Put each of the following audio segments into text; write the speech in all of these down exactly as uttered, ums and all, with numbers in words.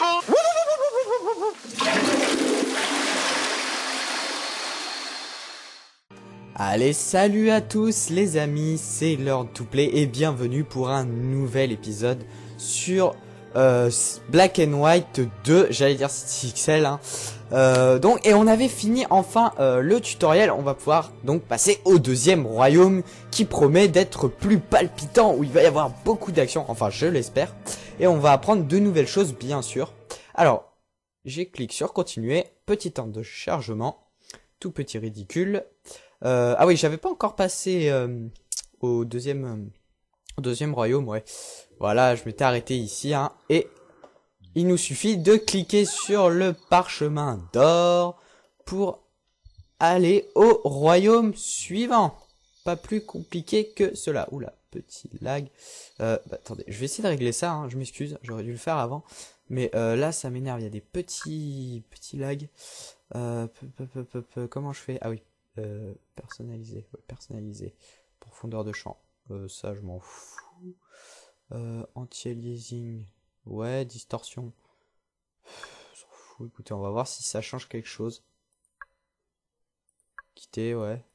Allez, salut à tous les amis, c'est Lord to Play et bienvenue pour un nouvel épisode sur euh, Black and White deux, j'allais dire six pixels, hein. Euh, donc, et on avait fini enfin euh, le tutoriel. On va pouvoir donc passer au deuxième royaume qui promet d'être plus palpitant, où il va y avoir beaucoup d'action, enfin je l'espère. Et on va apprendre de nouvelles choses bien sûr. Alors, j'ai cliqué sur continuer, petit temps de chargement, tout petit ridicule. Euh, ah oui, j'avais pas encore passé euh, au deuxième euh, au deuxième royaume, ouais. Voilà, je m'étais arrêté ici, hein, et il nous suffit de cliquer sur le parchemin d'or pour aller au royaume suivant. Pas plus compliqué que cela. Oula, petit lag. Euh, bah, attendez, je vais essayer de régler ça, hein, je m'excuse, j'aurais dû le faire avant. Mais euh, là, ça m'énerve, il y a des petits petits lags. Euh, peu, peu, peu, peu, peu, comment je fais? Ah oui. Euh, personnalisé, ouais, personnalisé, profondeur de champ, euh, ça je m'en fous. Euh, anti-aliasing, ouais, distorsion, s'en fout. Écoutez, on va voir si ça change quelque chose. Quitter, ouais.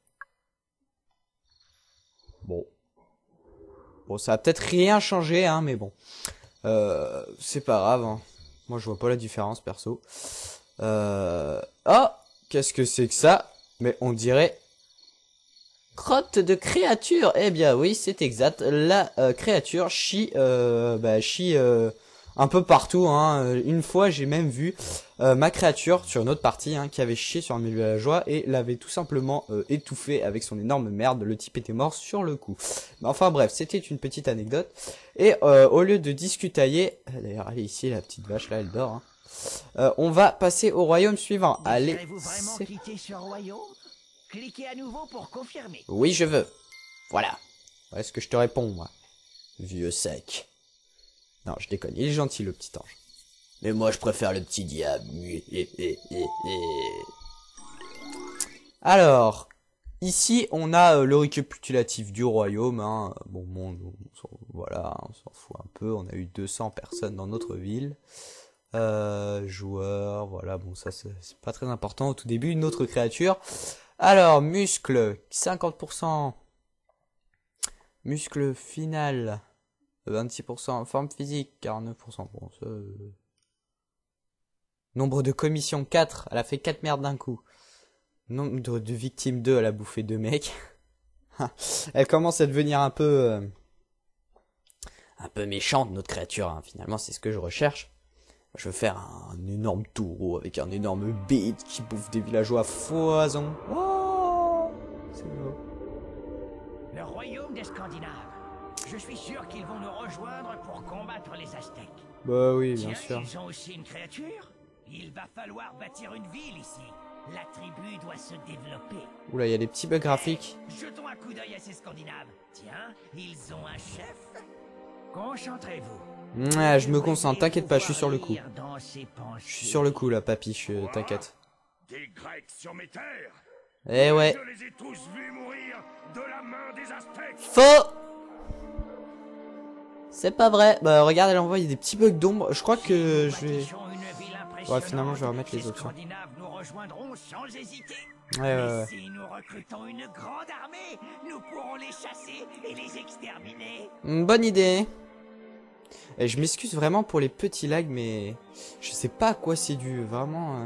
Bon, bon, ça a peut-être rien changé, hein, mais bon, euh, c'est pas grave, hein. Moi je vois pas la différence perso. Euh... Oh, qu'est-ce que c'est que ça? Mais on dirait crotte de créature. Eh bien oui, c'est exact. La euh, créature chie, euh, bah, chie euh, un peu partout, hein. Une fois, j'ai même vu euh, ma créature sur une autre partie, hein, qui avait chié sur un villageois et l'avait tout simplement euh, étouffé avec son énorme merde. Le type était mort sur le coup. Mais enfin bref, c'était une petite anecdote. Et euh, au lieu de discutailler, d'ailleurs, allez ici, la petite vache là, elle dort, hein. Euh, on va passer au royaume suivant. Allez. Vraiment quitter ce royaume? Cliquez à nouveau pour confirmer. Oui, je veux. Voilà. Voilà ce que je te réponds, moi. Vieux sec. Non, je déconne. Il est gentil, le petit ange. Mais moi, je préfère le petit diable. Alors, ici, on a euh, le récapitulatif du royaume. Hein. Bon, bon, bon, voilà, on s'en fout un peu. On a eu deux cents personnes dans notre ville. Euh, joueurs, voilà, bon ça c'est pas très important au tout début, une autre créature. Alors, muscle, cinquante pour cent. Muscle final, vingt-six pour cent. Forme physique, quarante-neuf pour cent. Bon, ça... Euh... Nombre de commissions, quatre. Elle a fait quatre merdes d'un coup. Nombre de, de victimes, deux. Elle a bouffé deux mecs. Elle commence à devenir un peu... Euh... Un peu méchante, notre créature, hein. Finalement, c'est ce que je recherche. Je veux faire un énorme taureau avec un énorme bête qui bouffe des villageois à foison. Oh, c'est beau. Le royaume des Scandinaves. Je suis sûr qu'ils vont nous rejoindre pour combattre les Aztèques. Bah oui, bien Tiens, sûr. Ils ont aussi une créature. Il va falloir bâtir une ville ici. La tribu doit se développer. Oula, il y a des petits bugs graphiques. Jetons un coup d'œil à ces Scandinaves. Tiens, ils ont un chef. Concentrez-vous. Ouais, je me concentre, t'inquiète pas, je suis sur le coup. Je suis sur le coup là, papy, je t'inquiète. Des Grecs sur mes terres. Eh ouais. Je les ai tous vus mourir de la main des Aztèques. Faux. C'est pas vrai. Bah regarde, elle envoie des petits bugs d'ombre. Je crois que je vais... Ouais, finalement, je vais remettre les options. Nous rejoindront sans hésiter. Ouais, ouais, ouais. Si nous recrutons une grande armée, nous pourrons les chasser et les exterminer. Bonne idée. Et je m'excuse vraiment pour les petits lags, mais je sais pas à quoi c'est dû, vraiment. Euh...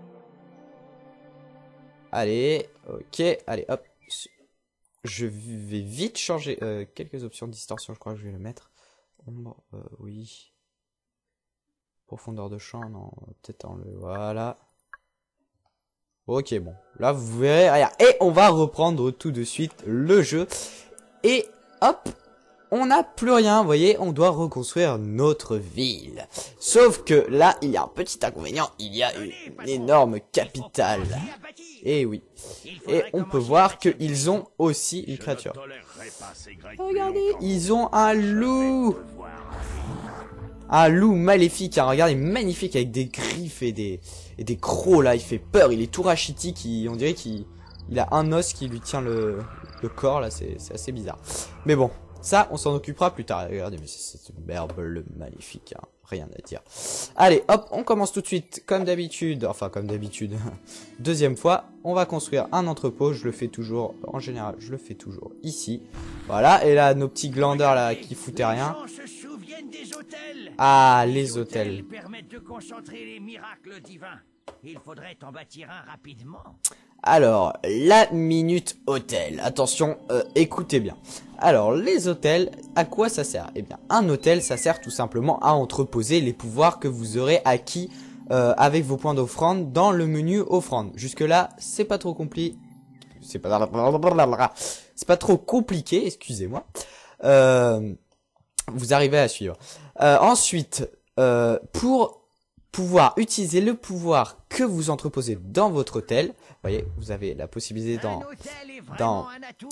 Allez, ok, allez, hop. Je vais vite changer euh, quelques options de distorsion, je crois que je vais le mettre. Ombre, euh, oui. Profondeur de champ, non, peut-être en le... Voilà. Ok, bon, là vous verrez, regarde. Et on va reprendre tout de suite le jeu. Et hop, on n'a plus rien, vous voyez, on doit reconstruire notre ville. Sauf que là, il y a un petit inconvénient, il y a une énorme capitale. Et oui. Et on peut voir qu'ils ont aussi une créature. Regardez, ils ont un loup. Un loup maléfique, hein, regardez, magnifique, avec des griffes et des, et des crocs, là, il fait peur, il est tout rachitique, il, on dirait qu'il il a un os qui lui tient le, le corps, là, c'est assez bizarre. Mais bon, Ça, on s'en occupera plus tard. Regardez, mais c'est cette merde magnifique, hein. Rien à dire. Allez, hop, on commence tout de suite, comme d'habitude. Enfin, comme d'habitude. Deuxième fois, on va construire un entrepôt. Je le fais toujours, en général, je le fais toujours ici. Voilà, et là, nos petits glandeurs là qui foutaient rien. Des hôtels. Ah, les, les hôtels. hôtels. permettent de concentrer les miracles divins. Il faudrait en bâtir un rapidement. Alors, la minute hôtel. Attention, euh, écoutez bien. Alors, les hôtels, à quoi ça sert? Eh bien, un hôtel, ça sert tout simplement à entreposer les pouvoirs que vous aurez acquis euh, avec vos points d'offrande dans le menu offrande. Jusque-là, c'est pas trop compliqué. C'est pas... C'est pas trop compliqué, excusez-moi. Euh, vous arrivez à suivre. Euh, ensuite, euh, pour pouvoir utiliser le pouvoir que vous entreposez dans votre hôtel, vous voyez, vous avez la possibilité dans... dans...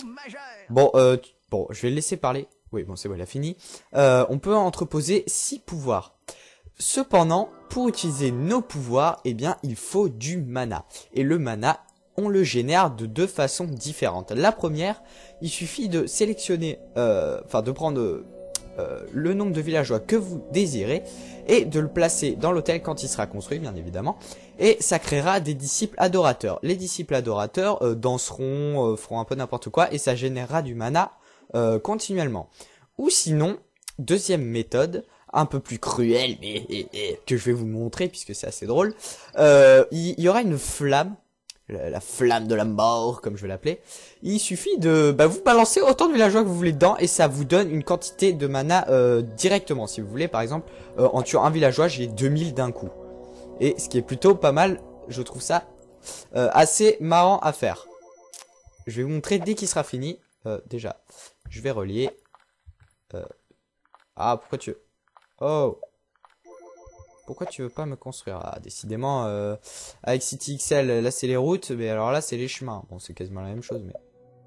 Bon, euh, bon, je vais le laisser parler. Oui, bon, c'est bon, il a fini. Euh, on peut entreposer six pouvoirs. Cependant, pour utiliser nos pouvoirs, eh bien, il faut du mana. Et le mana, on le génère de deux façons différentes. La première, il suffit de sélectionner, euh, enfin, de prendre... Euh, le nombre de villageois que vous désirez et de le placer dans l'hôtel quand il sera construit, bien évidemment, et ça créera des disciples adorateurs. Les disciples adorateurs euh, danseront, euh, feront un peu n'importe quoi et ça générera du mana euh, continuellement. Ou sinon, deuxième méthode, un peu plus cruelle mais et, et, que je vais vous montrer puisque c'est assez drôle, euh, il y, y aura une flamme. La, la flamme de la mort, comme je vais l'appeler. Il suffit de bah, vous balancer autant de villageois que vous voulez dedans et ça vous donne une quantité de mana euh, directement. Si vous voulez, par exemple, euh, en tuant un villageois, j'ai deux mille d'un coup. Et ce qui est plutôt pas mal, je trouve ça euh, assez marrant à faire. Je vais vous montrer dès qu'il sera fini. Euh, déjà, je vais relier. Euh... Ah, pourquoi tu veux... Oh, pourquoi tu veux pas me construire? Ah, décidément, euh, avec City X L, là c'est les routes, mais alors là c'est les chemins. Bon, c'est quasiment la même chose, mais...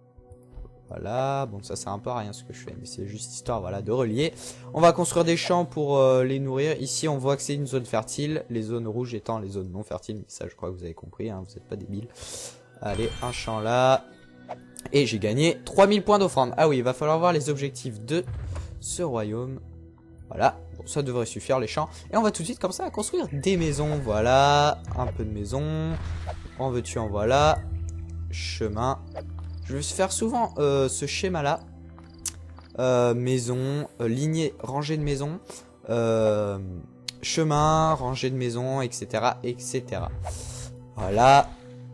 Voilà, bon ça sert un peu à rien ce que je fais, mais c'est juste histoire, voilà, de relier. On va construire des champs pour euh, les nourrir. Ici, on voit que c'est une zone fertile, les zones rouges étant les zones non fertiles. Mais ça, je crois que vous avez compris, hein, vous n'êtes pas débiles. Allez, un champ là. Et j'ai gagné trois mille points d'offrande. Ah oui, il va falloir voir les objectifs de ce royaume. Voilà, bon, ça devrait suffire les champs. Et on va tout de suite comme ça à construire des maisons. Voilà, un peu de maisons. En veux-tu, en voilà. Chemin. Je vais faire souvent euh, ce schéma-là. Euh, maison, euh, lignée, rangée de maisons. Euh, chemin, rangée de maisons, et cetera, et cetera. Voilà.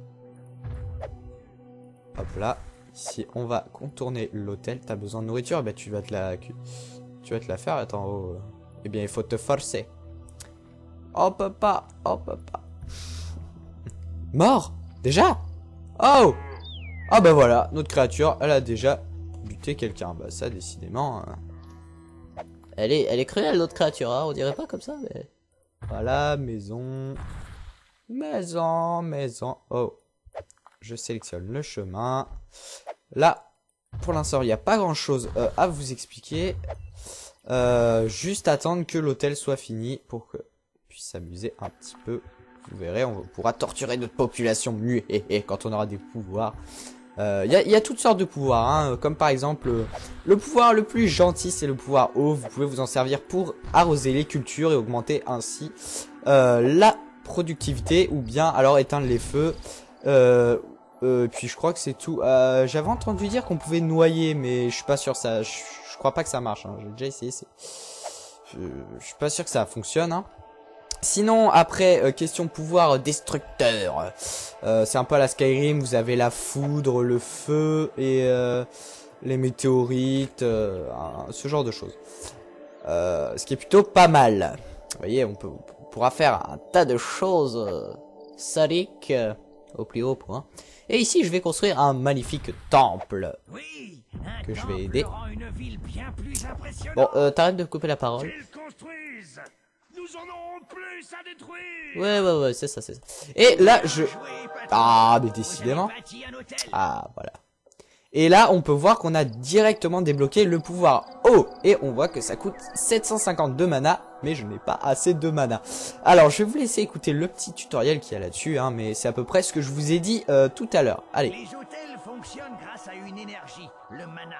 Hop là. Ici, on va contourner l'hôtel. T'as besoin de nourriture, bah tu vas te la... Tu vas te la faire, attends, oh. Eh bien, il faut te forcer. Oh, papa, oh, papa. Mort? Déjà? Oh! Ah, bah voilà, notre créature, elle a déjà buté quelqu'un. Bah, ça, décidément. Hein. Elle est, elle est cruelle, notre créature, hein, on dirait pas comme ça, mais. Voilà, maison. Maison, maison. Oh. Je sélectionne le chemin. Là, pour l'instant, il n'y a pas grand chose euh, à vous expliquer. Euh, juste attendre que l'hôtel soit fini pour que puisse s'amuser un petit peu. Vous verrez, on pourra torturer notre population mieux quand on aura des pouvoirs. Il euh, y, a, y a toutes sortes de pouvoirs, hein, comme par exemple euh, le pouvoir le plus gentil, c'est le pouvoir eau. Vous pouvez vous en servir pour arroser les cultures et augmenter ainsi euh, la productivité, ou bien alors éteindre les feux. Euh, euh, puis je crois que c'est tout. Euh, J'avais entendu dire qu'on pouvait noyer, mais je suis pas sûr ça. Je, je crois pas que ça marche. Hein. J'ai déjà essayé. Je, je suis pas sûr que ça fonctionne. Hein. Sinon, après, euh, question pouvoir destructeur. Euh, c'est un peu à la Skyrim. Vous avez la foudre, le feu et euh, les météorites, euh, ce genre de choses. Euh, ce qui est plutôt pas mal. Vous voyez, on, peut, on pourra faire un tas de choses euh, sadiques euh, au plus haut point. Et ici, je vais construire un magnifique temple. Oui, que je vais aider. Une ville bien plus bon, euh, t'arrêtes de couper la parole. Nous en aurons plus à détruire. Ouais, ouais, ouais, c'est ça, c'est ça. Et là, je... Ah, mais décidément. Ah, voilà. Et là, on peut voir qu'on a directement débloqué le pouvoir eau. Et on voit que ça coûte sept cent cinquante-deux mana. Mais je n'ai pas assez de mana. Alors, je vais vous laisser écouter le petit tutoriel qu'il y a là-dessus. Hein, mais c'est à peu près ce que je vous ai dit euh, tout à l'heure. Allez. Les hôtels fonctionnent grâce à une énergie, le mana.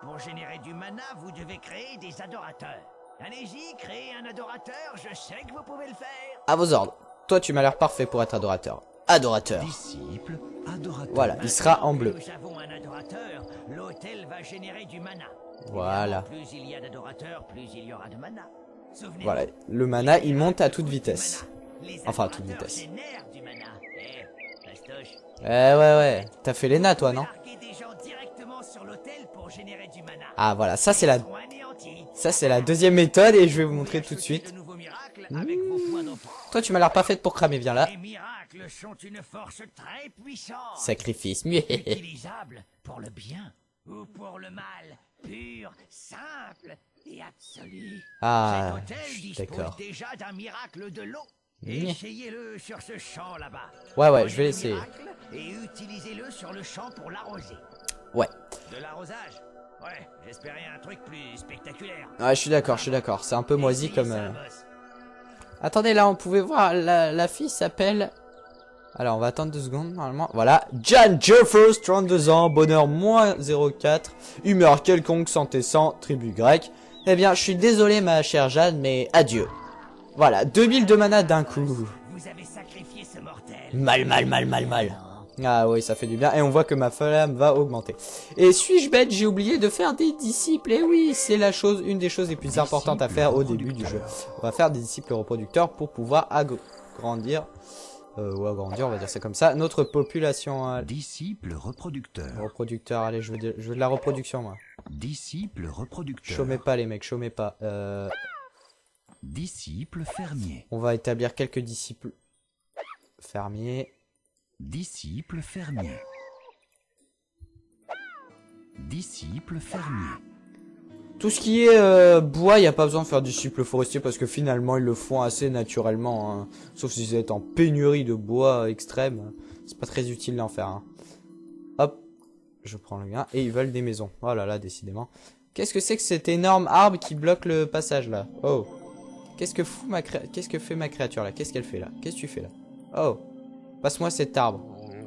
Pour générer du mana, vous devez créer des adorateurs. Allez-y, créez un adorateur, je sais que vous pouvez le faire. À vos ordres. Toi, tu m'as l'air parfait pour être adorateur. Adorateur. Disciple, adorateur. Voilà, il sera en bleu. Nous avons un adorateur, l'hôtel va générer du mana. Voilà. Plus il y a d'adorateurs, plus il y aura de mana. Souvenez-vous, Voilà, le mana, il monte à toute vitesse. les Enfin, à toute adorateurs vitesse. génèrent du mana. Eh, Fastoche, Eh ouais, ouais. T'as fait l'E N A, toi, non? marquez des gens directement sur l'hôtel pour générer du mana. Ah, voilà, ça, c'est la... Ils seront anéantis. Ça, c'est la deuxième méthode et je vais vous montrer tout de suite. De nouveaux miracles avec vos points d'offrande. Toi, tu m'as l'air pas faite pour cramer, viens là. Les miracles sont une force très puissante. Sacrifice. Utilisable pour le bien ou pour le mal, pur, simple et absolu. Ah, Cet hôtel dispose d'accord. déjà d'un miracle de l'eau. Mmh. Essayez-le sur ce champ là-bas. Ouais, ouais, Prenez je vais le essayer. miracle Et utilisez-le sur le champ pour l'arroser. Ouais. De l'arrosage. Ouais, j'espérais un truc plus spectaculaire. Ouais, je suis d'accord, je suis d'accord. C'est un peu moisi Essayez comme... ça, euh, boss. Attendez, là, on pouvait voir, la, la fille s'appelle... Alors, on va attendre deux secondes, normalement. Voilà, Jan Jeffers, trente-deux ans, bonheur moins zéro virgule quatre, humeur quelconque, santé cent, tribu grecque. Eh bien, je suis désolé, ma chère Jeanne, mais adieu. Voilà, deux mille de mana d'un coup. Vous avez sacrifié ce mortel. Mal, mal, mal, mal, mal. Ah oui, ça fait du bien. Et on voit que ma flamme va augmenter. Et suis-je bête, j'ai oublié de faire des disciples. Et oui, c'est la chose, une des choses les plus importantes à faire au début du jeu. On va faire des disciples reproducteurs pour pouvoir agrandir, euh, ou agrandir, on va dire ça comme ça, notre population. euh, Disciple reproducteur. Reproducteur, allez, je veux, de, je veux de la reproduction, moi. Disciple reproducteur. Chômez pas, les mecs, chômez pas. Euh, Disciple fermier. on va établir quelques disciples fermiers. Disciple fermier. Disciple fermier. Tout ce qui est euh, bois, il n'y a pas besoin de faire disciple forestier parce que finalement ils le font assez naturellement. Hein. Sauf si vous êtes en pénurie de bois extrême, c'est pas très utile d'en faire. Hein. Hop, je prends le gain et ils veulent des maisons. Oh là là, décidément. Qu'est-ce que c'est que cet énorme arbre qui bloque le passage là? Oh, qu'est-ce que fout ma cré... qu'est-ce que fait ma créature là? Qu'est-ce qu'elle fait là? Qu'est-ce que tu fais là? Oh, passe-moi cet arbre.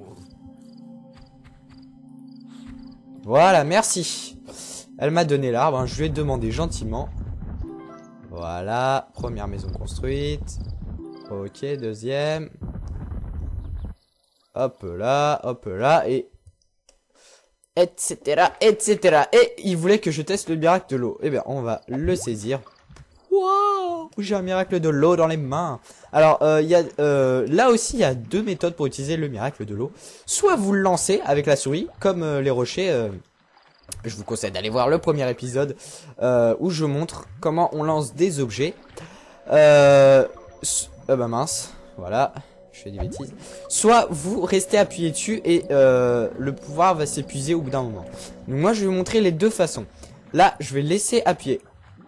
Voilà, merci. Elle m'a donné l'arbre, hein, je lui ai demandé gentiment. Voilà, première maison construite. Ok, deuxième. Hop là, hop là, et... Etc, et cetera. Et il voulait que je teste le miracle de l'eau. Eh bien, on va le saisir. Waouh, j'ai un miracle de l'eau dans les mains. Alors, euh, y a, euh, là aussi, il y a deux méthodes pour utiliser le miracle de l'eau. Soit vous le lancez avec la souris, comme euh, les rochers... Euh, je vous conseille d'aller voir le premier épisode euh, où je montre comment on lance des objets. Euh, euh bah mince, voilà, je fais des bêtises. Soit vous restez appuyé dessus et euh, le pouvoir va s'épuiser au bout d'un moment. Donc moi je vais vous montrer les deux façons. Là je vais laisser appuyer.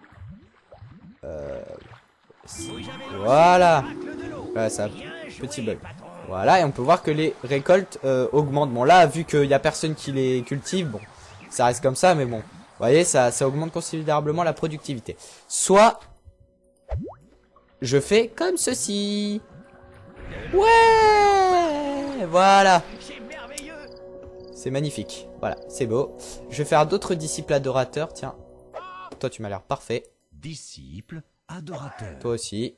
Euh, voilà. Voilà, ça, petit bug. Voilà, et on peut voir que les récoltes euh, augmentent. Bon là, vu qu'il n'y a personne qui les cultive, bon, ça reste comme ça, mais bon. Vous voyez, ça, ça augmente considérablement la productivité. Soit, je fais comme ceci. Ouais, voilà. C'est magnifique. Voilà, c'est beau. Je vais faire d'autres disciples adorateurs. Tiens, toi tu m'as l'air parfait. Disciple adorateur. Toi aussi.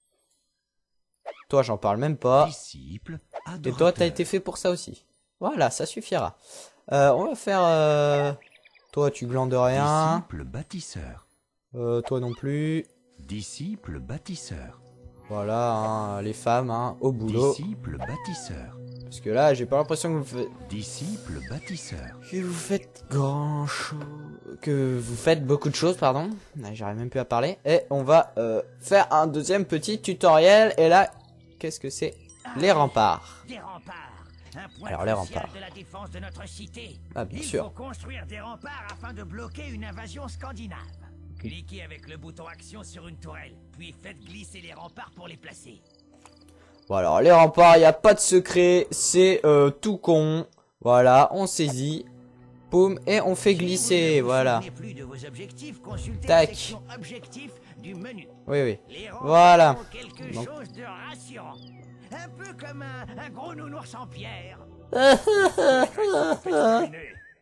Toi, j'en parle même pas. Disciple Et adorateur. toi, t'as été fait pour ça aussi. Voilà, ça suffira. Euh, on va faire... Euh... Toi, tu glandes rien. Disciple bâtisseur. Euh, toi non plus. Disciple bâtisseur. Voilà, hein, les femmes, hein, au boulot. Disciple bâtisseur. Parce que là, j'ai pas l'impression que vous faites... Disciple bâtisseur. Que vous faites grand chose... Que vous faites beaucoup de choses, pardon. J'arrive même plus à parler. Et on va euh, faire un deuxième petit tutoriel. Et là, qu'est-ce que c'est? Les remparts. Des remparts. Un point Alors, les crucial remparts. de la défense de notre cité. Ah, bien Il sûr. faut construire des remparts afin de bloquer une invasion scandinave. Cliquez avec le bouton action sur une tourelle, puis faites glisser les remparts pour les placer. Bon alors, les remparts, il n'y a pas de secret. C'est euh, tout con. Voilà, on saisit. Poum, et on fait glisser, Si vous ne voilà. vous souvenez plus de vos objectifs, consultez Tac. la section objectifs du menu. Oui, oui. Les remparts Voilà. ont quelque Donc- chose de rassurant. Un peu comme un, un gros nounours en pierre. Terminé.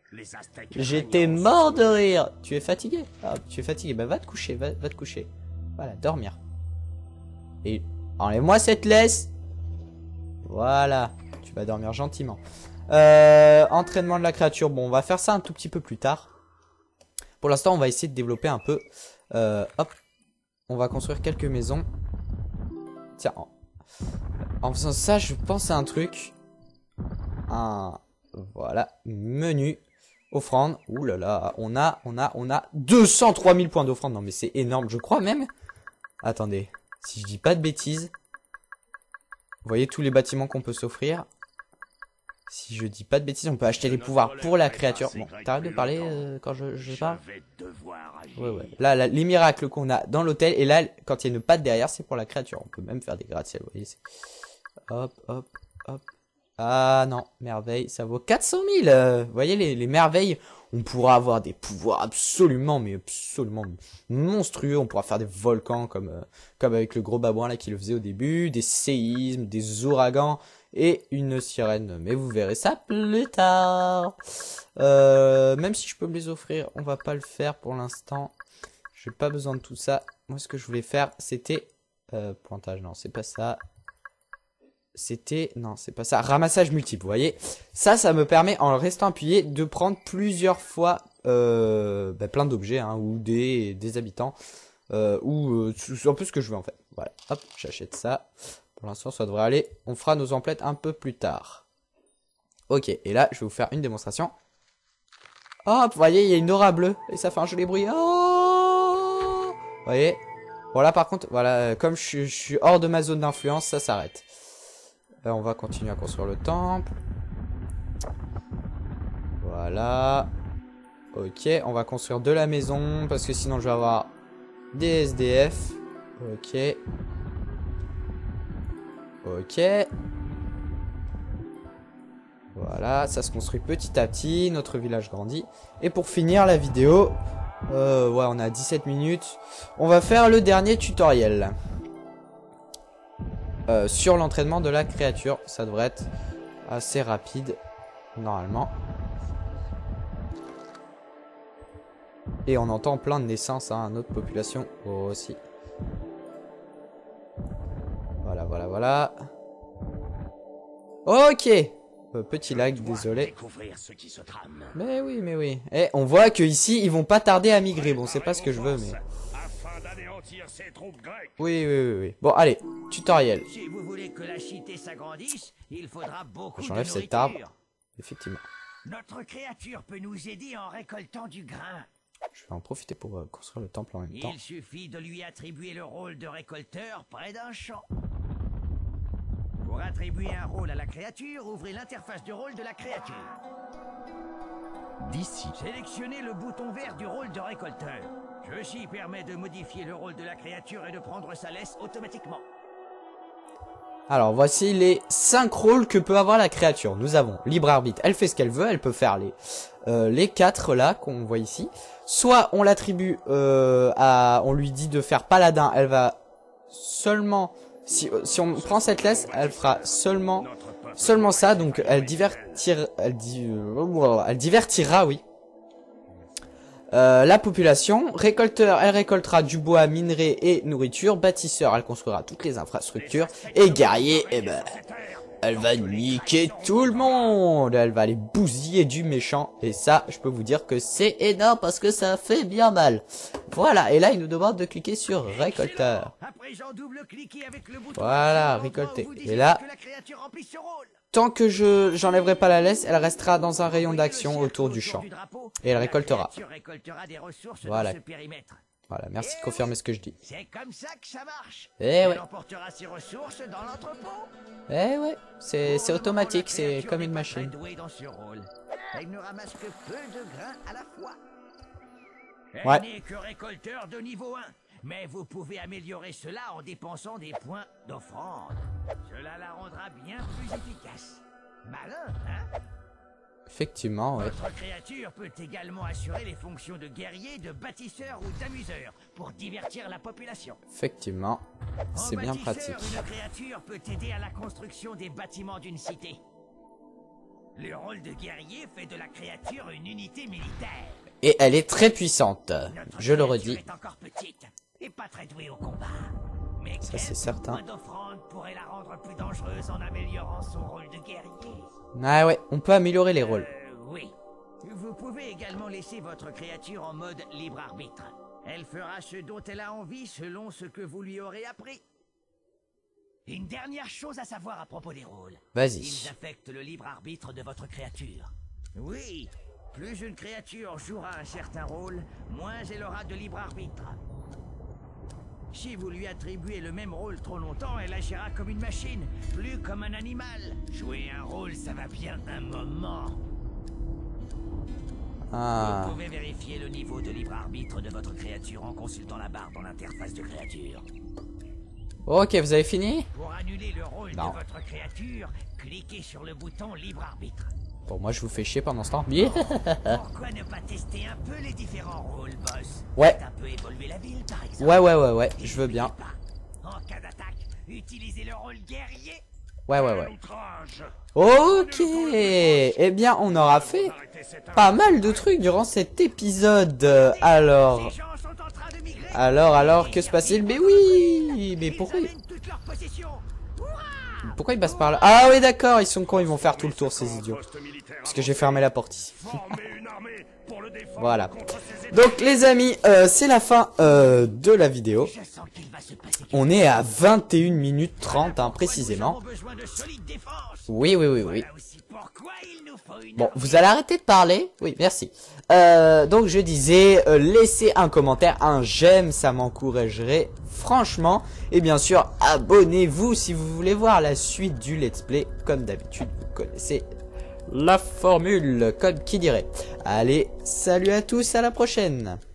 Les Aztèques J'étais règnent en mort de rire. Tu es fatigué? Ah, tu es fatigué. Bah va te coucher, va, va te coucher. Voilà, dormir. Et enlève-moi cette laisse. Voilà, tu vas dormir gentiment. Euh, entraînement de la créature. Bon, on va faire ça un tout petit peu plus tard. Pour l'instant, on va essayer de développer un peu. Euh, hop, on va construire quelques maisons. Tiens, en, en faisant ça, je pense à un truc. Un, voilà, menu, offrande. Ouh là là, on a, on a, on a deux cent trois mille points d'offrande. Non mais c'est énorme, je crois même. Attendez, si je dis pas de bêtises. Vous voyez tous les bâtiments qu'on peut s'offrir. Si je dis pas de bêtises, on peut acheter des pouvoirs pour la créature. Bon, t'arrêtes de parler euh, quand je, je parle. Ouais, ouais. Là, là, les miracles qu'on a dans l'hôtel. Et là, quand il y a une patte derrière, c'est pour la créature. On peut même faire des gratte-ciel. Vous voyez, hop, hop, hop. Ah non, merveille, ça vaut quatre cent mille. Euh, vous voyez, les, les merveilles, on pourra avoir des pouvoirs absolument, mais absolument monstrueux. On pourra faire des volcans comme, euh, comme avec le gros babouin là qui le faisait au début. Des séismes, des ouragans et une sirène. Mais vous verrez ça plus tard. Euh, même si je peux me les offrir, on va pas le faire pour l'instant. J'ai pas besoin de tout ça. Moi, ce que je voulais faire, c'était... Euh, pointage, non, c'est pas ça. C'était... Non, c'est pas ça. Ramassage multiple, vous voyez. Ça, ça me permet, en restant appuyé, de prendre plusieurs fois euh, bah, plein d'objets, hein, ou des, des habitants. Euh, ou euh, un peu ce que je veux, en fait. Voilà, hop, j'achète ça. Pour l'instant, ça devrait aller. On fera nos emplettes un peu plus tard. Ok, et là, je vais vous faire une démonstration. Hop, vous voyez, il y a une aura bleue. Et ça fait un joli bruit. Oh, vous voyez. Bon, là, par contre, voilà, comme je, je suis hors de ma zone d'influence, ça s'arrête. Là, on va continuer à construire le temple. Voilà. Ok, on va construire de la maison, parce que sinon, je vais avoir des S D F. Ok. Ok. Voilà, ça se construit petit à petit, notre village grandit. Et pour finir la vidéo, euh, ouais, on a dix-sept minutes. On va faire le dernier tutoriel. Euh, sur l'entraînement de la créature. Ça devrait être assez rapide, normalement. Et on entend plein de naissances, hein, notre population aussi. Voilà, voilà, voilà. Ok. Euh, petit lag, désolé. Mais oui, mais oui. Et on voit que ici, ils vont pas tarder à migrer. Bon, c'est pas ce que je veux, mais... Oui, oui, oui, oui. Bon, allez, tutoriel. Si vous voulez que la cité s'agrandisse, il faudra beaucoup de J'enlève nourriture. cet arbre. Effectivement. Notre créature peut nous aider en récoltant du grain. Je vais en profiter pour euh, construire le temple en même temps. Il suffit de lui attribuer le rôle de récolteur près d'un champ. Pour attribuer un rôle à la créature, ouvrez l'interface de rôle de la créature. D'ici. Sélectionnez le bouton vert du rôle de récolteur. Ceci permet de modifier le rôle de la créature et de prendre sa laisse automatiquement. Alors, voici les cinq rôles que peut avoir la créature. Nous avons libre arbitre. Elle fait ce qu'elle veut. Elle peut faire les euh, les quatre là qu'on voit ici. Soit on l'attribue euh, à... On lui dit de faire paladin. Elle va seulement... Si, si on prend cette laisse, elle fera seulement seulement ça. Donc, elle divertira... Elle, di, elle divertira, oui. Euh, la population, récolteur, elle récoltera du bois, minerai et nourriture. Bâtisseur, elle construira toutes les infrastructures. Et guerrier, eh ben, elle va niquer tout le monde. Elle va aller bousiller du méchant. Et ça, je peux vous dire que c'est énorme parce que ça fait bien mal. Voilà, et là, il nous demande de cliquer sur récolteur. Voilà, récolter. Et là, tant que je j'enlèverai pas la laisse, elle restera dans un rayon d'action autour du champ. Et elle récoltera. Voilà. Voilà, merci de confirmer ce que je dis. C'est comme ça que ça marche. Eh ouais. Elle emportera ses ressources dans l'entrepôt. Eh ouais, c'est c'est automatique, c'est comme une machine. Dans ce rôle. Elle ne ramasse que peu de grains à la fois. Elle Ouais. n'est que récolteur de niveau un. Mais vous pouvez améliorer cela en dépensant des points d'offrande. Cela la rendra bien plus efficace. Malin, hein? Effectivement, ouais. Votre créature peut également assurer les fonctions de guerrier, de bâtisseur ou d'amuseur pour divertir la population. Effectivement, c'est En bien bâtisseur, pratique. Une créature peut aider à la construction des bâtiments d'une cité. Le rôle de guerrier fait de la créature une unité militaire. Et elle est très puissante. Notre Je le créature redis. est encore petite et pas très douée au combat. Mais Ça, quelques c'est certain. points d'offrande pourraient la rendre plus dangereuse en améliorant son rôle de guerrier. Ah ouais, on peut améliorer les rôles. Euh, oui. Vous pouvez également laisser votre créature en mode libre arbitre. Elle fera ce dont elle a envie selon ce que vous lui aurez appris. Une dernière chose à savoir à propos des rôles. Vas-y. Ils affectent le libre arbitre de votre créature. Oui, plus une créature jouera un certain rôle, moins elle aura de libre arbitre. Si vous lui attribuez le même rôle trop longtemps, elle agira comme une machine, plus comme un animal. Jouer un rôle, ça va bien un moment. Ah. Vous pouvez vérifier le niveau de libre arbitre de votre créature en consultant la barre dans l'interface de créature. Ok, vous avez fini? Pour annuler le rôle Non. de votre créature, cliquez sur le bouton libre arbitre. Bon, moi je vous fais chier pendant ce temps. Pourquoi ne pas tester un peu les différents rôles, boss? Ouais. Faites un peu évoluer la ville, par exemple. Ouais, ouais, ouais, ouais, Et je veux bien. n'oubliez pas, en cas d'attaque, utilisez le rôle guerrier. Ouais, ouais, ouais. Outrage. Ok. Eh bien, on aura fait pas mal de trucs durant cet épisode. Euh, Alors, Ces gens sont en train de migrer. alors, alors, que se passe-t-il? Mais oui, mais Ils pourquoi, amènent toutes leurs possessions. pourquoi ils passent par là? Ah oui, d'accord, ils sont cons, ils vont faire tout le tour, ces idiots. Parce que j'ai fermé la porte ici. Former une armée pour le défendre Voilà. contre ces Donc, les amis, euh, c'est la fin euh, de la vidéo. Je sens qu'il va se passer quelque On est à vingt et une minutes trente, hein, chose. précisément. Nous avons besoin de solides défenses. Oui, oui, oui, oui. Voilà aussi pourquoi il nous faut une Bon, armée. vous allez arrêter de parler? Oui, merci. Euh, donc je disais, euh, laissez un commentaire, un j'aime, ça m'encouragerait franchement. Et bien sûr, abonnez-vous si vous voulez voir la suite du let's play. Comme d'habitude, vous connaissez la formule, comme qui dirait. Allez, salut à tous, à la prochaine.